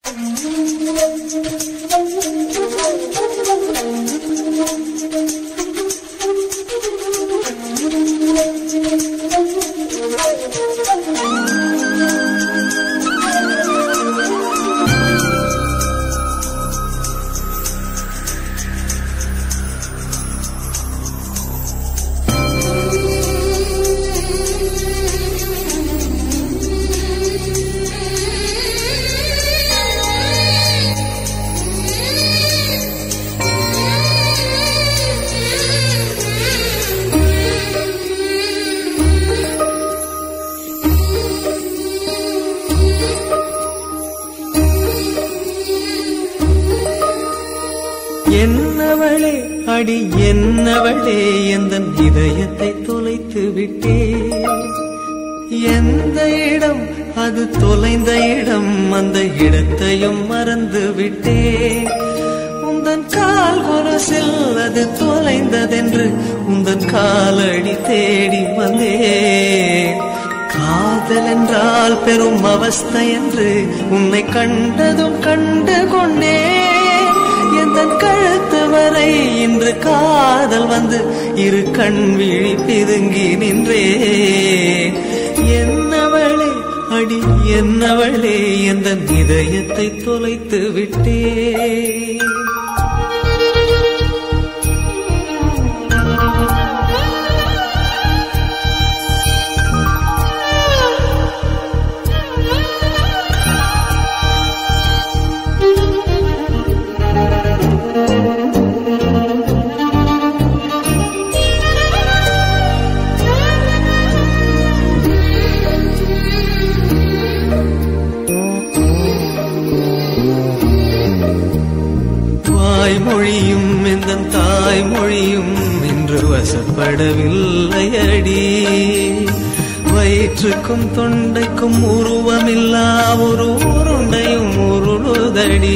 என்னவளே அடி என்னவளே எந்தன் இதயத்தை தொலைத்து விட்டே. எந்த இடம் அது தொலைந்த இடம், அந்த இடத்தையும் மறந்து விட்டே. உந்தன் கால் கொலுசில் அது தொலைந்ததென்று உந்தன் காலடி தேடி வந்தே. காதல் என்றால் பெரும் அவஸ்தை என்று உன்னை கண்டதும் கண்டு கொண்டே. எந்தன் கழுத்து வரை இன்று காதல் வந்து இரு கண் விழி பிதுங்கி நின்றே. என்னவளே அடி என்னவளே எந்தன் இதயத்தை தொலைத்து விட்டே. தாய்மொழியும் எந்தன் தாய்மொழியும் இன்று வசப்படவில்லையடி. வயிற்றுக்கும் தொண்டைக்கும் உருவமில்லா ஒரு உருண்டையும் உருளுதடி.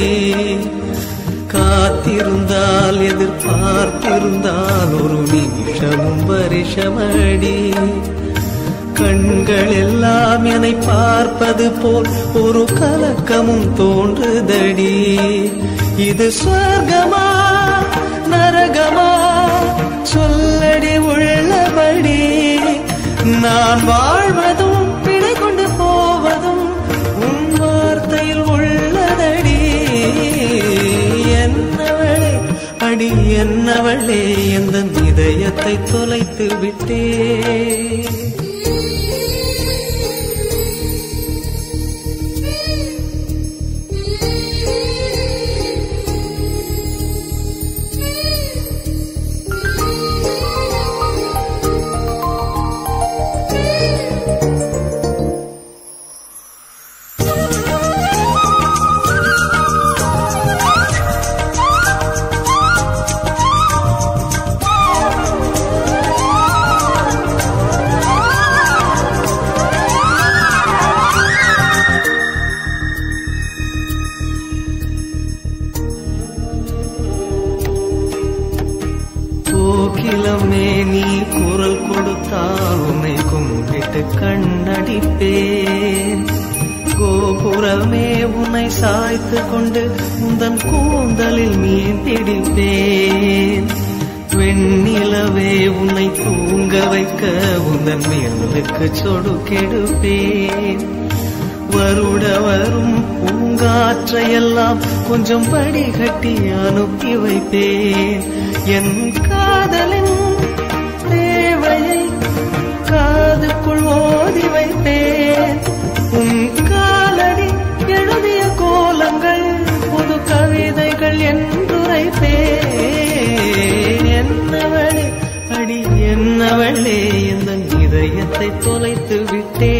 காத்திருந்தால் எதிர்பார்த்திருந்தால் ஒரு நிமிஷமும் வருஷமடி. கண்கள் எல்லாம் என்னை பார்ப்பது போல் ஒரு கலக்கமும் தோன்றுதடி. இது சொர்க்கமா நரகமா சொல்லடி உள்ளபடி. நான் வாழ்வதும் பிழை கொண்டு போவதும் உன் வார்த்தையில் உள்ளதடி. என்னவளே அடி என்னவளே எந்தன் இதயத்தை தொலைத்து விட்டே. கோகிலமே நீ குரல் கொடுத்தால் உன்னை கும்பிட்டு கண்ணடிப்பேன். கோபுரமே உன்னை சாய்த்து கொண்டு உந்தன் கூந்தலில் மீன் பிடிப்பேன். வெண்ணிலவே உன்னை தூங்க வைக்க உந்தன் மேலுக்கு சொடுக்கெடுப்பேன். வருட வரும் பூங்காற்றையெல்லாம் கொஞ்சம் படிகட்டி அனுப்பி வைப்பேன். என் காதலின் தேவையை காதுக்குள் ஓதி வைப்பேன். உன் காலடி எழுதிய கோலங்கள் புது கவிதைகள் என்றுரைப்பேன். என்னவளே அடி என்னவளே எந்தன் இதயத்தை தொலைத்து விட்டே.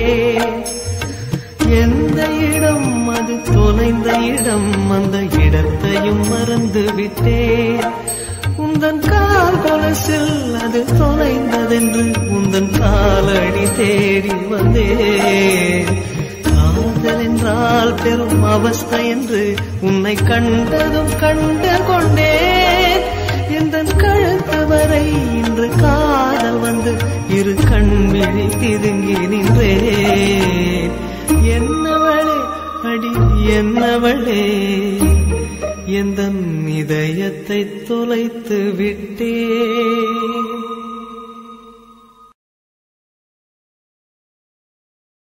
எந்த இடம் அது தொலைந்த இடம், அந்த இடத்தையும் மறந்து விட்டேன். உந்தன் கால் கொலுசில் அது தொலைந்ததென்று உந்தன் காலடி தேடி வந்தேன். காதல் என்றால் பெரும் அவஸ்தை என்று உன்னை கண்டதும் கண்டு கொண்டேன். எந்தன் கழுத்து வரை இன்று காதல் வந்து இரு கண் விழி பிதுங்கி நின்றேன். என்னவளே அடி என்னவளே எந்தன் இதயத்தை தொலைத்து விட்டே